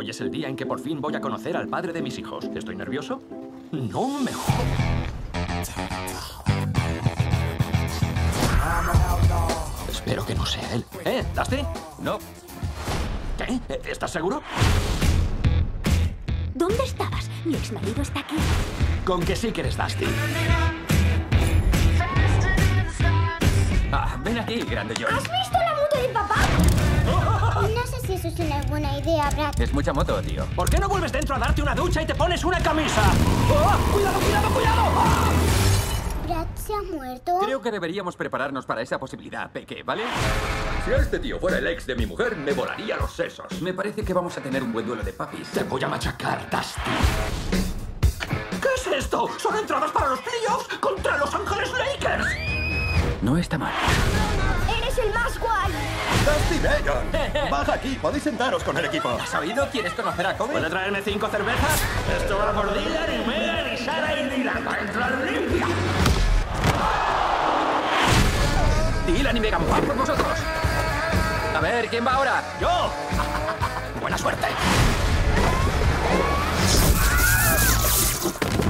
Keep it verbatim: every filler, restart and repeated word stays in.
Hoy es el día en que por fin voy a conocer al padre de mis hijos. ¿Estoy nervioso? No me jodas. Espero que no sea él. ¿Eh, Dusty? No. ¿Qué? ¿Estás seguro? ¿Dónde estabas? Mi exmarido está aquí. Con que sí que eres Dusty. Ah, ven aquí, grande Joey. ¿Has visto la moto de papá? No sé si eso es una buena idea, Brad. Es mucha moto, tío. ¿Por qué no vuelves dentro a darte una ducha y te pones una camisa? ¡Oh! ¡Cuidado, cuidado, cuidado! ¡Ah! ¿Brad se ha muerto? Creo que deberíamos prepararnos para esa posibilidad, Peque, ¿vale? Si este tío fuera el ex de mi mujer, me volaría los sesos. Me parece que vamos a tener un buen duelo de papis. Te voy a machacar, Dusty. ¿Qué es esto? ¿Son entradas para los playoffs contra Los Ángeles Lakers? No está mal. ¡Eres el más guay! ¡Dusty Bagon! Baja aquí, podéis sentaros con el equipo. ¿Has oído? ¿Quieres conocer a Kobe? ¿Puede traerme cinco cervezas? Esto va por Dylan y Megan y Sara y Dylan. ¡Va a entrar limpia! Dylan y Megan, van por vosotros. A ver, ¿quién va ahora? ¡Yo! ¡Buena suerte!